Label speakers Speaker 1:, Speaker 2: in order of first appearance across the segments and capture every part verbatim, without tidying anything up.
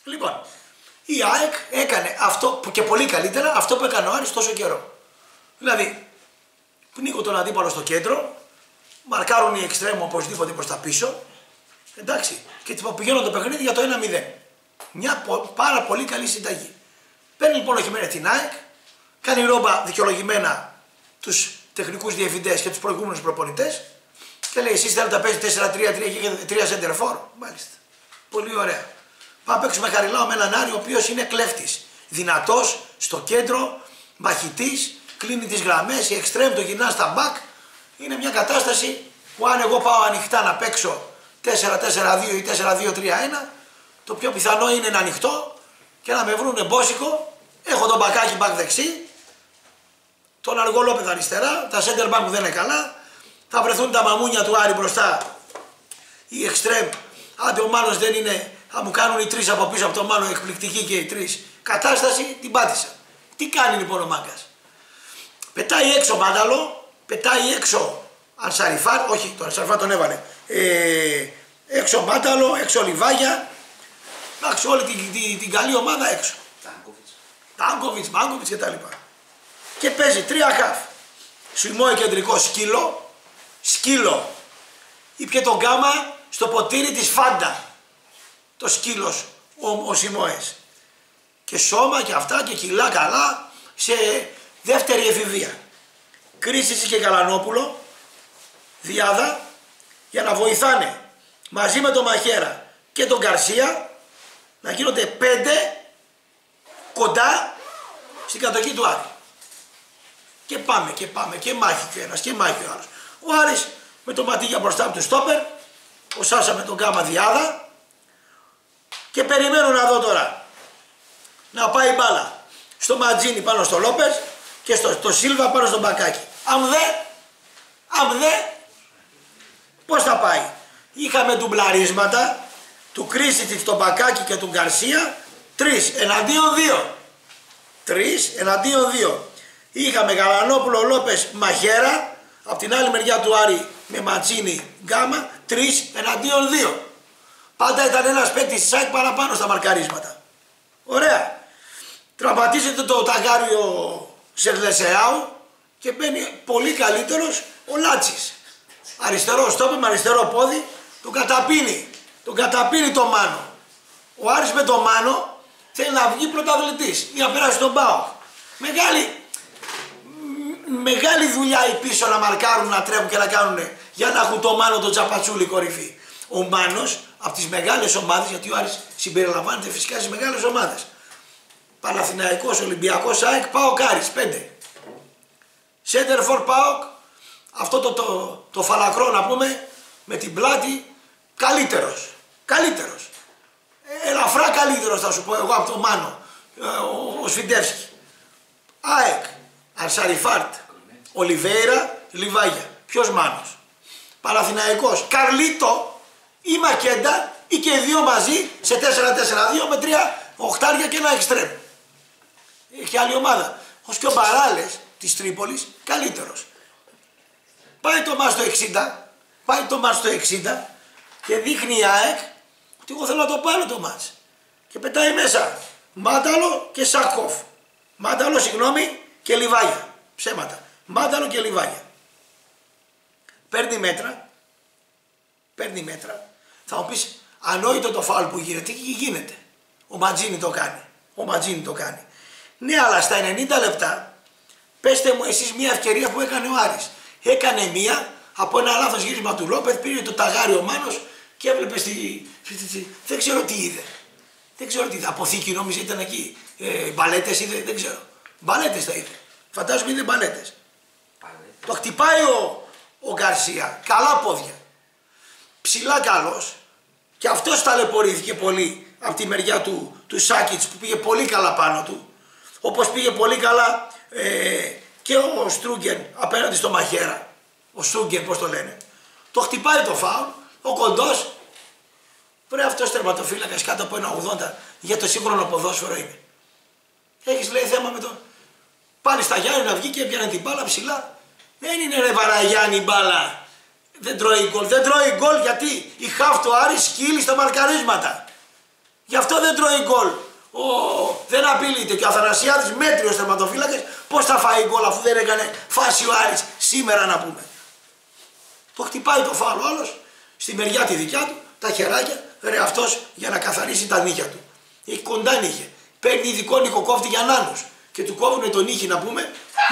Speaker 1: Λοιπόν, η ΑΕΚ έκανε αυτό που και πολύ καλύτερα αυτό που έκανε ο Άρης τόσο καιρό. Δηλαδή, πνίγουν τον αντίπαλο στο κέντρο, μαρκάρουν οι εξτρέμου οπωσδήποτε προς τα πίσω, εντάξει, και πηγαίνουν το παιχνίδι για το ένα μηδέν. Μια πάρα πολύ καλή συνταγή. Παίρνει λοιπόν ο Χιμένεθ την ΑΕΚ, κάνει ρόμπα δικαιολογημένα τους τεχνικούς διευθυντές και τους προηγούμενους προπονητές και λέει: εσείς θέλετε να παίζετε τέσσερα τρία τρία και τρία center for. Μάλιστα. Πολύ ωραία. Πάμε να παίξουμε Χαριλάου με έναν Άρη ο οποίος είναι κλέφτης. Δυνατός, στο κέντρο, μαχητής, κλείνει τις γραμμές, η εξτρέμ το γυρνά στα μπακ. Είναι μια κατάσταση που αν εγώ πάω ανοιχτά να παίξω τέσσερα τέσσερα δύο ή τέσσερα δύο τρία ένα, το πιο πιθανό είναι να ανοιχτώ και να με βρούνε μπόσικο. Έχω τον μπακάκι μπακ δεξί, τον Αργολόπεδο αριστερά, τα center back που δεν είναι καλά, θα βρεθούν τα μαμούνια του Άρη μπροστά, η εξτρέμ, άντε ο Μάνος δεν είναι, θα μου κάνουν οι τρεις από πίσω από τον Μάνο εκπληκτική και οι τρεις. Κατάσταση την πάτησα. Τι κάνει λοιπόν ο Μάγκας? Πετάει έξω Μάνταλο, πετάει έξω Ανσαριφάρ, όχι τον Ανσαριφάρ τον έβαλε, ε, έξω Μάνταλο, έξω Λιβάγια, εντάξει όλη την, την, την καλή ομάδα έξω. Τάνκοβιτς, Μάνκοβιτς κτλ. Και παίζει τρία χαφ. Σουημό κεντρικό σκύλο, σκύλο. Ήπιε τον γκάμα στο ποτήρι της Φάντα. Το σκύλος, ο, ο Σιμόες. Και σώμα και αυτά και κιλά καλά σε δεύτερη εφηβεία. Κρίσιση και Καλανόπουλο, διάδα, για να βοηθάνε μαζί με τον Μαχέρα και τον Γκαρσία να γίνονται πέντε κοντά στην κατοχή του Άρη. Και πάμε και πάμε και μάχη και ο ένας και μάχη ο άλλος. Ο Άρης με τον Ματίγια μπροστά από του στόπερ, ο Σάσα με τον Γκάμα διάδα και περιμένω να δω τώρα να πάει μπάλα στο Ματζίνι πάνω στο Λόπες και στο, στο Σίλβα πάνω στο Μπακάκι. Αν δε, αν δε, πώς θα πάει? Είχαμε ντουμπλαρίσματα του Κρίσιτιτ, τον Μπακάκι και του Γκαρσία, τρεις εναντίον δύο. Τρεις εναντίον δύο. Είχαμε Γαλανόπουλο, Λόπες, Μαχέρα, από την άλλη μεριά του Άρη με Ματσίνη, Γκάμα, τρεις εναντίον δύο. Πάντα ήταν ένας παίκτης της ΑΕΚ παραπάνω στα μαρκαρίσματα. Ωραία. Τραυματίζεται το ταγάριο Σερλεσεάου και μπαίνει πολύ καλύτερος ο Λάτσης. Αριστερό στόπι με αριστερό πόδι, τον καταπίνει. Τον καταπίνει το Μάνο. Ο Άρης με το Μάνο θέλει να βγει πρωταθλητής ή να περάσει τον ΠΑΟΚ. Μεγάλη, μεγάλη δουλειά οι πίσω να μαρκάρουν, να τρέχουν και να κάνουν για να έχουν το Μάνο τον Τσαπατσούλη κορυφή. Ο Μάνος από τις μεγάλες ομάδες, γιατί ο Άρης συμπεριλαμβάνεται φυσικά στις μεγάλες ομάδες. Παναθηναϊκός, Ολυμπιακός, ΑΕΚ, ΠΑΟΚ Άρης, πέντε. Center for ΠΑΟΚ, αυτό το, το, το φαλακρό να πούμε, με την πλάτη, καλύτερος. Καλύτερος. Ελαφρά καλύτερος θα σου πω εγώ από τον Μάνο, ο, ο Σφιντεύσκι. ΑΕΚ, Ανσαριφάρτ, Ολιβέιρα, Λιβάγια. Ποιος Μάνος? Παναθηναϊκός, Καρλίτο ή Μακέντα ή και οι δύο μαζί σε τέσσερα τέσσερα δύο με τρία οχτάρια και ένα εξτρέμ. Έχει άλλη ομάδα. Ως και ο Μπαράλες της Τρίπολης καλύτερος. Πάει το μάτς στο εξήντα, πάει το μάτς στο εξήντα και δείχνει η ΑΕΚ ότι εγώ θέλω να το πάρω το μάτς. Και πετάει μέσα Μάνταλο και Σακόφ. Μάνταλο, συγγνώμη, και Λιβάγια. Ψέματα. Μάνταλο και Λιβάγια. Παίρνει μέτρα. Παίρνει μέτρα. Θα μου πεις ανόητο το φάουλ που γίνεται. Τι γίνεται? Ο Ματζίνι το κάνει. Ο Ματζίνι το κάνει. Ναι, αλλά στα ενενήντα λεπτά πέστε μου εσείς μια ευκαιρία που έκανε ο Άρης. Έκανε μία από ένα λάθος γύρισμα του Λόπεθ, πήρε το ταγάρι ο Μάνος και έβλεπε στη... Δεν ξέρω τι είδε. Δεν ξέρω τι είδε. Αποθήκη νόμιζε ήταν εκεί. Ε, μπαλέτες είδε, δεν ξέρω. Μπαλέτες τα είδε. Φαντάζομαι είδε μπαλέτες. Το χτυπάει ο, ο Γκαρσία. Καλά πόδια. Ψηλά καλός. Και αυτός ταλαιπωρήθηκε πολύ από τη μεριά του, του Σάκιτς που πήγε πολύ καλά πάνω του. Όπως πήγε πολύ καλά ε, και ο Στρούγκεν απέναντι στο Μαχέρα. Ο Στρούγκεν, πώς το λένε. Το χτυπάει το φάουλ. Ο κοντός. Βρε αυτός τερματοφύλακας κάτω από ένα ογδόντα για το σύγχρονο ποδόσφαιρο είναι. Έχεις λέει θέμα με τον. Πάλι στα Γιάννη να βγει και έπιανε την μπάλα ψηλά. Δεν είναι ρε Βαραγιάννη μπάλα. Δεν τρώει γκολ. Δεν τρώει γκολ γιατί η χαφ του Άρη σκύλει στα μαρκαρίσματα. Γι' αυτό δεν δεν τρώει γκολ, ο, δεν απειλείται και ο Αθανασιάδης μέτριος τερματοφύλακας, πώς θα φάει γκολ αφού δεν έκανε φάση ο Άρης σήμερα να πούμε. Το χτυπάει το φάουλ ο άλλος, στη μεριά τη δικιά του, τα χεράκια, ρε αυτός για να καθαρίσει τα νύχια του. Έχει κοντά νύχια. Παίρνει ειδικό νοικοκόφτη για νάνους και του κόβουνε τον νύχι να πούμε.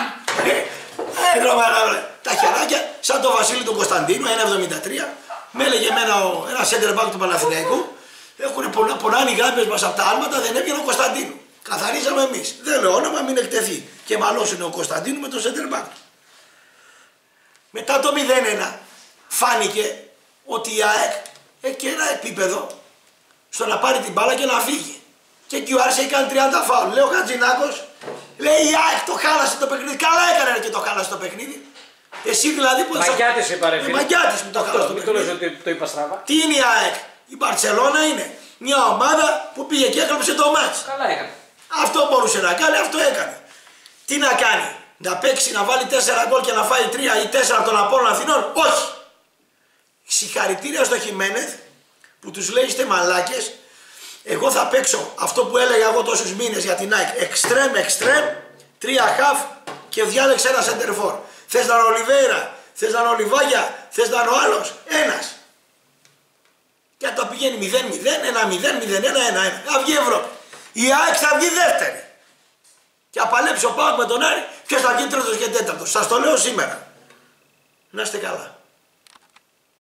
Speaker 1: Τα χεράκια σαν τον Βασίλη τον Κωνσταντίνο, ένα εβδομήντα τρία. Με έλεγε εμένα ένα center back του Παναθηναϊκού. Έχουν πονάνε οι γάμπες μας από τα άλματα, δεν έβγαινε ο Κωνσταντίνου. Καθαρίζαμε εμείς. Δεν λέω όνομα, μην εκτεθεί. Και μαλώσουν ο Κωνσταντίνου με τον center back του. Μετά το μηδέν ένα φάνηκε ότι η ΑΕΚ έχει ένα επίπεδο στο να πάρει την μπάλα και να φύγει. Και εκεί ο Άρης έχει κάνει τριάντα φάουλ. Λέει ο Χατζηνάκος, λέει η ΑΕΚ το χάλασε το παιχνίδι. Καλά έκανε και το χάλασε το παιχνίδι. Εσύ δηλαδή που
Speaker 2: Μαγκιάτης είπα ρε φίλε.
Speaker 1: Μαγκιάτης που το χάλασε το παιχνίδι.
Speaker 2: Μην το λες ότι το είπα στραβά.
Speaker 1: Τι είναι η ΑΕΚ? Η Μπαρτσελώνα είναι μια ομάδα που πήγε και έκλεψε το μάτς.
Speaker 2: Καλά έκανε.
Speaker 1: Αυτό μπορούσε να κάνει, αυτό έκανε. Τι να κάνει? Να παίξει, να βάλει τέσσερα γκολ και να φάει τρία ή τέσσερα από τον Απόλλωνα Αθηνών? Όχι. Συγχαρητήρια στο Χιμένεθ που τους λέει είστε μαλάκες. Εγώ θα παίξω αυτό που έλεγα εγώ τόσους μήνες για την ΑΕΚ. Εξτρέμ, εξτρέμ, τρία χαφ και διάλεξε ένα σεντερφόρ. Θες να είναι ο Ολιβέιρα, θες να είναι ο Λιβάγια, θες να είναι ο άλλος? Ένας. Και αν το πηγαίνει μηδέν μηδέν, ένα μηδέν, μηδέν ένα, ένα ένα. Θα βγει Ευρώπη. Η ΑΕΚ θα βγει δεύτερη. Και θα παλέψει ο ΠΑΟΚ με τον Άρη, ποιος θα βγει τρίτος και τέταρτος. Σας το λέω σήμερα. Να είστε καλά.